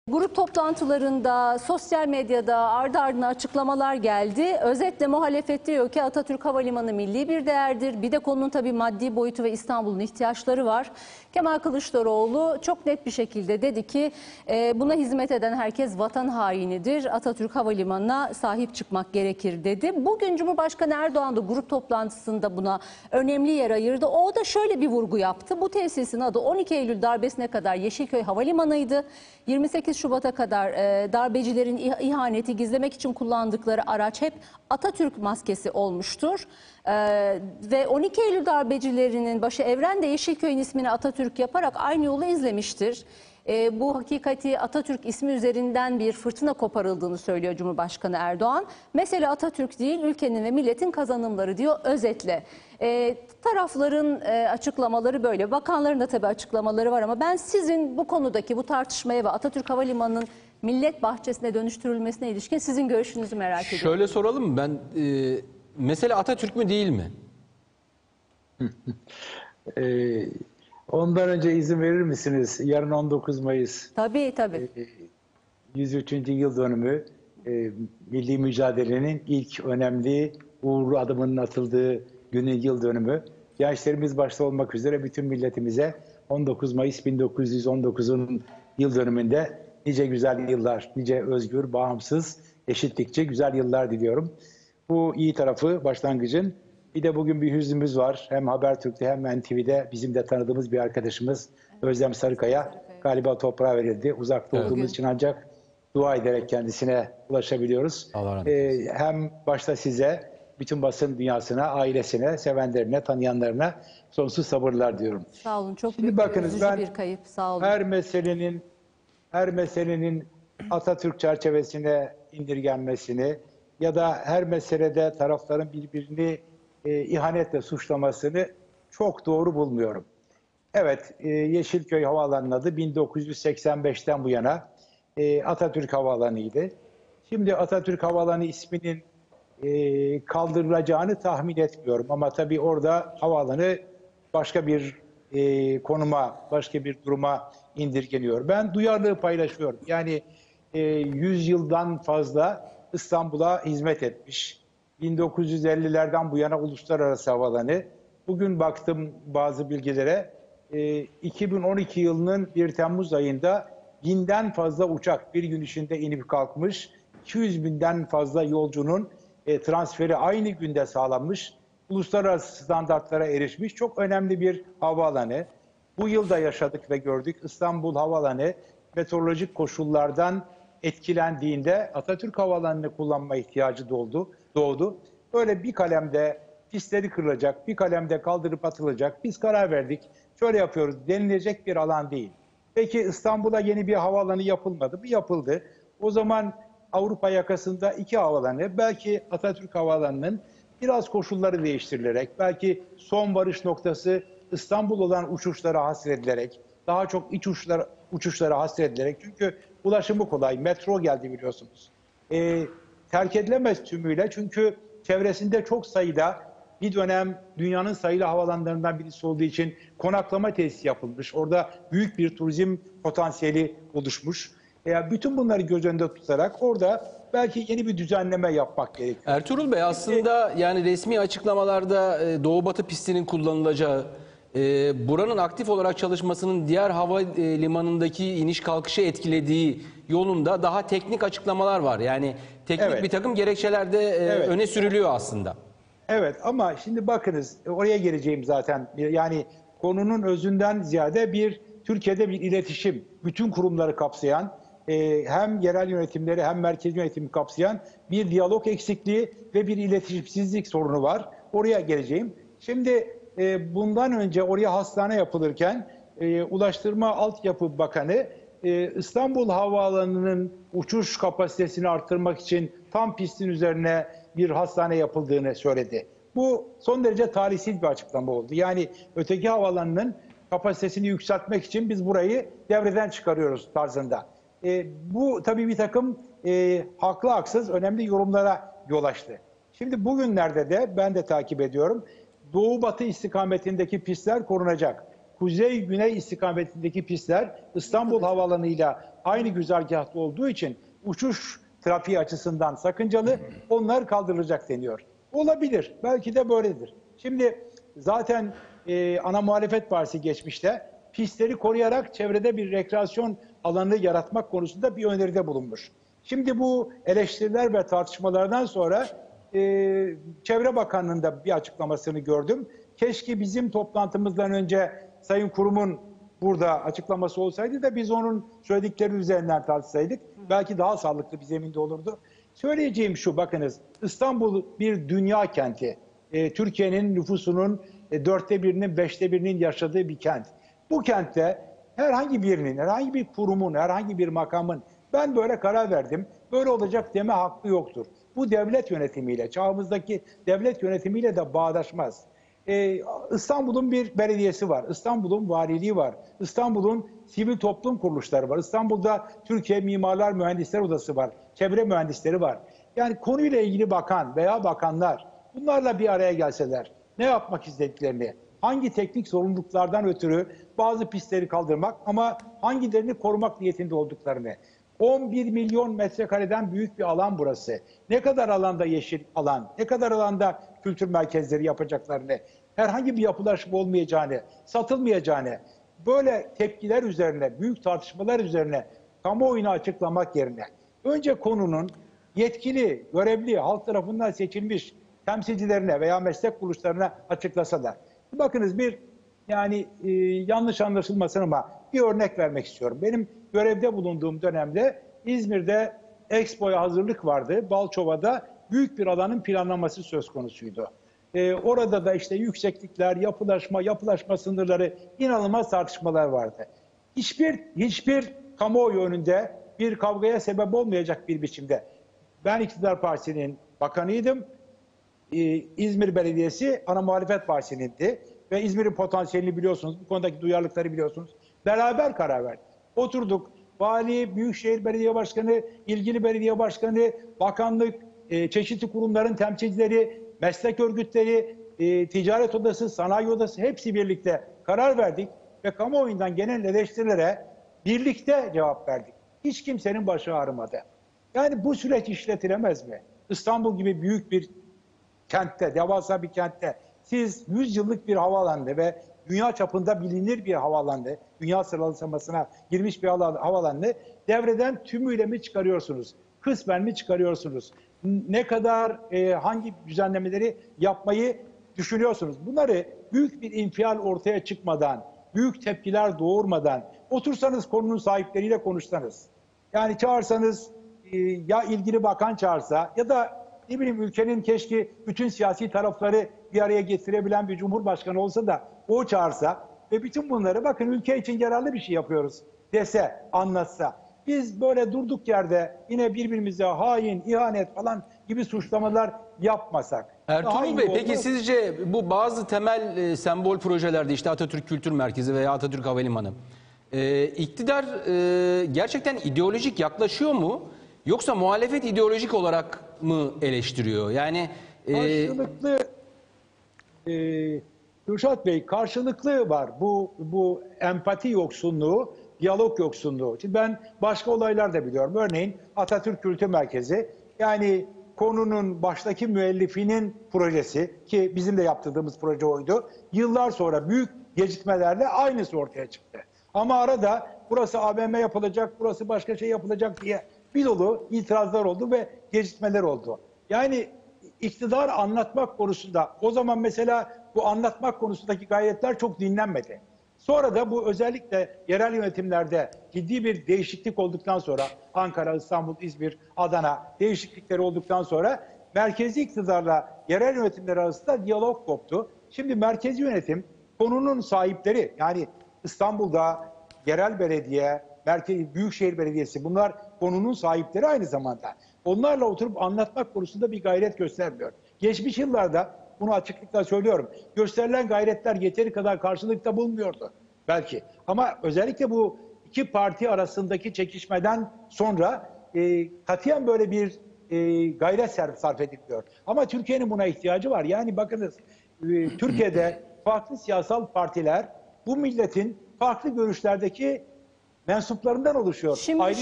Grup toplantılarında, sosyal medyada ardı ardına açıklamalar geldi. Özetle muhalefet diyor ki Atatürk Havalimanı milli bir değerdir. Bir de konunun tabii maddi boyutu ve İstanbul'un ihtiyaçları var. Kemal Kılıçdaroğlu çok net bir şekilde dedi ki buna hizmet eden herkes vatan hainidir. Atatürk Havalimanı'na sahip çıkmak gerekir dedi. Bugün Cumhurbaşkanı Erdoğan da grup toplantısında buna önemli yer ayırdı. O da şöyle bir vurgu yaptı. Bu tesisin adı 12 Eylül darbesine kadar Yeşilköy Havalimanı'ydı. 28 Şubat'a kadar darbecilerin ihaneti gizlemek için kullandıkları araç hep Atatürk maskesi olmuştur. Ve 12 Eylül darbecilerinin başı Evren de Yeşilköy'ün ismini Atatürk yaparak aynı yolu izlemiştir. Bu hakikati Atatürk ismi üzerinden bir fırtına koparıldığını söylüyor Cumhurbaşkanı Erdoğan. Mesele Atatürk değil, ülkenin ve milletin kazanımları diyor özetle. Tarafların açıklamaları böyle. Bakanların da tabii açıklamaları var ama ben sizin bu konudaki bu tartışmaya ve Atatürk Havalimanı'nın millet bahçesine dönüştürülmesine ilişkin sizin görüşünüzü merak ediyorum. Şöyle soralım mı? Mesele Atatürk mü değil mi? Ondan önce izin verir misiniz? Yarın 19 Mayıs. Tabii tabii. 103. yıl dönümü. Milli mücadelenin ilk önemli uğurlu adımının atıldığı günün yıl dönümü. Gençlerimiz başta olmak üzere bütün milletimize 19 Mayıs 1919'un yıl dönümünde nice güzel yıllar, nice özgür, bağımsız, eşitlikçi güzel yıllar diliyorum. Bu iyi tarafı başlangıcın. Bir de bugün bir hüznümüz var. Hem Habertürk'te hem NTV'de bizim de tanıdığımız bir arkadaşımız Özlem Sarıkaya galiba toprağa verildi. Uzakta olduğumuz için ancak dua ederek kendisine ulaşabiliyoruz. Hem başta size, bütün basın dünyasına, ailesine, sevenlerine, tanıyanlarına sonsuz sabırlar diyorum. Sağ olun. Çok Şimdi büyük bakınız, üzücü bir kayıp. Sağ olun. Her meselenin Atatürk çerçevesine indirgenmesini ya da her meselede tarafların birbirini ihanetle suçlamasını çok doğru bulmuyorum. Evet, Yeşilköy Havaalanı'nın adı 1985'ten bu yana Atatürk Havaalanı'ydı. Şimdi Atatürk Havaalanı isminin kaldırılacağını tahmin etmiyorum. Ama tabii orada havaalanı başka bir konuma, başka bir duruma indirgeniyor. Ben duyarlılığı paylaşıyorum. Yani 100 yıldan fazla İstanbul'a hizmet etmiş. 1950'lerden bu yana uluslararası havaalanı. Bugün baktım bazı bilgilere. 2012 yılının 1 Temmuz ayında 1000'den fazla uçak bir gün içinde inip kalkmış. 200 binden fazla yolcunun transferi aynı günde sağlanmış. Uluslararası standartlara erişmiş. Çok önemli bir havaalanı. Bu yıl da yaşadık ve gördük. İstanbul Havaalanı meteorolojik koşullardan etkilendiğinde Atatürk Havaalanı'nı kullanma ihtiyacı doğdu. Böyle bir kalemde pistleri kırılacak, bir kalemde kaldırıp atılacak. Biz karar verdik. Şöyle yapıyoruz. Denilecek bir alan değil. Peki İstanbul'a yeni bir havaalanı yapılmadı mı? Yapıldı. O zaman Avrupa yakasında 2 havaalanı, belki Atatürk Havaalanı'nın biraz koşulları değiştirilerek, belki son varış noktası İstanbul olan uçuşlara hasredilerek, daha çok iç uçuşlara hasredilerek, çünkü ulaşımı kolay, metro geldi biliyorsunuz. Terk edilemez tümüyle, çünkü çevresinde çok sayıda, bir dönem dünyanın sayılı havaalanlarından birisi olduğu için konaklama tesisi yapılmış. Orada büyük bir turizm potansiyeli oluşmuş. Bütün bunları göz önünde tutarak orada belki yeni bir düzenleme yapmak gerekiyor. Ertuğrul Bey, aslında yani resmi açıklamalarda Doğu Batı pistinin kullanılacağı, buranın aktif olarak çalışmasının diğer havalimanındaki iniş kalkışı etkilediği yolunda daha teknik açıklamalar var. Yani teknik bir takım gerekçeler de öne sürülüyor aslında. Evet, ama şimdi bakınız, oraya geleceğim zaten. Yani konunun özünden ziyade Türkiye'de bir iletişim, bütün kurumları kapsayan, hem yerel yönetimleri hem merkez yönetimi kapsayan bir diyalog eksikliği ve bir iletişimsizlik sorunu var. Oraya geleceğim. Şimdi bundan önce oraya hastane yapılırken Ulaştırma Altyapı Bakanı İstanbul Havaalanı'nın uçuş kapasitesini arttırmak için tam pistin üzerine bir hastane yapıldığını söyledi. Bu son derece talihsiz bir açıklama oldu. Yani öteki havaalanının kapasitesini yükseltmek için biz burayı devreden çıkarıyoruz tarzında. Bu tabii bir takım haklı haksız önemli yorumlara yol açtı. Şimdi bugünlerde de ben de takip ediyorum. Doğu batı istikametindeki pistler korunacak. kuzey-güney istikametindeki pistler İstanbul Havaalanı'yla aynı güzergahta olduğu için uçuş trafiği açısından sakıncalı, onlar kaldırılacak deniyor. Olabilir, belki de böyledir. Şimdi zaten ana muhalefet partisi geçmişte pistleri koruyarak çevrede bir rekreasyon alanı yaratmak konusunda bir öneride bulunmuş. Şimdi bu eleştiriler ve tartışmalardan sonra Çevre Bakanlığı'nda bir açıklamasını gördüm. Keşke bizim toplantımızdan önce Sayın Kurum'un burada açıklaması olsaydı da biz onun söyledikleri üzerinden tartışsaydık. Belki daha sağlıklı bir zeminde olurdu. Söyleyeceğim şu, bakınız, İstanbul bir dünya kenti. Türkiye'nin nüfusunun 1/4'inin, 1/5'inin yaşadığı bir kent. Bu kentte herhangi birinin, herhangi bir kurumun, herhangi bir makamın ben böyle karar verdim, böyle olacak deme hakkı yoktur. Bu devlet yönetimiyle, çağımızdaki devlet yönetimiyle de bağdaşmaz. İstanbul'un bir belediyesi var, İstanbul'un valiliği var, İstanbul'un sivil toplum kuruluşları var, İstanbul'da Türkiye Mimarlar Mühendisler Odası var, çevre mühendisleri var. Yani konuyla ilgili bakan veya bakanlar bunlarla bir araya gelseler, ne yapmak istediklerini, hangi teknik sorumluluklardan ötürü bazı pistleri kaldırmak ama hangilerini korumak niyetinde olduklarını, 11 milyon metrekareden büyük bir alan burası. Ne kadar alanda yeşil alan, ne kadar alanda kültür merkezleri yapacaklarını, herhangi bir yapılaşma olmayacağını, satılmayacağını, böyle tepkiler üzerine, büyük tartışmalar üzerine kamuoyuna açıklamak yerine önce konunun yetkili, görevli, halk tarafından seçilmiş temsilcilerine veya meslek kuruluşlarına açıklasalar. Bakınız, yanlış anlaşılmasın ama bir örnek vermek istiyorum. Benim görevde bulunduğum dönemde İzmir'de Expo'ya hazırlık vardı. Balçova'da büyük bir alanın planlaması söz konusuydu. Orada da işte yükseklikler, yapılaşma sınırları, inanılmaz tartışmalar vardı. Hiçbir kamuoyu önünde bir kavgaya sebep olmayacak bir biçimde. Ben İktidar Partisi'nin bakanıydım. İzmir Belediyesi ana muhalefet partisiydi ve İzmir'in potansiyelini biliyorsunuz, bu konudaki duyarlılıkları biliyorsunuz. Beraber karar verdik. Oturduk, vali, büyükşehir belediye başkanı, ilgili belediye başkanı, bakanlık, çeşitli kurumların temsilcileri, meslek örgütleri, ticaret odası, sanayi odası, hepsi birlikte karar verdik ve kamuoyundan gelen eleştirilere birlikte cevap verdik. Hiç kimsenin başı ağrımadı. Yani bu süreç işletilemez mi? İstanbul gibi büyük bir kentte, devasa bir kentte siz 100 yıllık bir havaalanı ve dünya çapında bilinir bir havaalanı, dünya sıralamasına girmiş bir havaalanı devreden tümüyle mi çıkarıyorsunuz? Kısmen mi çıkarıyorsunuz? Ne kadar hangi düzenlemeleri yapmayı düşünüyorsunuz? Bunları büyük bir infial ortaya çıkmadan, büyük tepkiler doğurmadan otursanız, konunun sahipleriyle konuşsanız, yani çağırsanız, ya ilgili bakan çağırsa ya da ne bileyim, ülkenin keşke bütün siyasi tarafları bir araya getirebilen bir cumhurbaşkanı olsa da o çağırsa ve bütün bunları, bakın ülke için yararlı bir şey yapıyoruz dese, anlatsa. Biz böyle durduk yerde yine birbirimize hain, ihanet falan gibi suçlamalar yapmasak. Ertuğrul Bey, peki sizce bu bazı temel sembol projelerde, işte Atatürk Kültür Merkezi veya Atatürk Havalimanı, iktidar gerçekten ideolojik yaklaşıyor mu? Yoksa muhalefet ideolojik olarak mı eleştiriyor? Yani karşılıklı, Kürşat Bey, karşılıklı var bu empati yoksunluğu, diyalog yoksunluğu. Şimdi ben başka olaylar da biliyorum. Örneğin Atatürk Kültür Merkezi, yani konunun baştaki müellifinin projesi, ki bizim de yaptırdığımız proje oydu. Yıllar sonra büyük gecikmelerle aynısı ortaya çıktı. Ama arada burası AVM yapılacak, burası başka şey yapılacak diye bir dolu itirazlar oldu ve gecikmeler oldu. Yani iktidar anlatmak konusunda, o zaman mesela bu anlatmak konusundaki gayretler çok dinlenmedi. Sonra da bu özellikle yerel yönetimlerde ciddi bir değişiklik olduktan sonra, Ankara, İstanbul, İzmir, Adana değişiklikleri olduktan sonra merkezi iktidarla yerel yönetimler arasında diyalog koptu. Şimdi merkezi yönetim konunun sahipleri, yani İstanbul'da yerel belediye, merkezi büyükşehir belediyesi, bunlar konunun sahipleri aynı zamanda. Onlarla oturup anlatmak konusunda bir gayret göstermiyor. Geçmiş yıllarda, bunu açıklıkla söylüyorum, gösterilen gayretler yeteri kadar karşılıkta bulmuyordu belki. Ama özellikle bu iki parti arasındaki çekişmeden sonra katiyen böyle bir gayret sarf ediliyor. Ama Türkiye'nin buna ihtiyacı var. Yani bakınız, Türkiye'de farklı siyasal partiler bu milletin farklı görüşlerdeki mensuplarından oluşuyor. Şimdi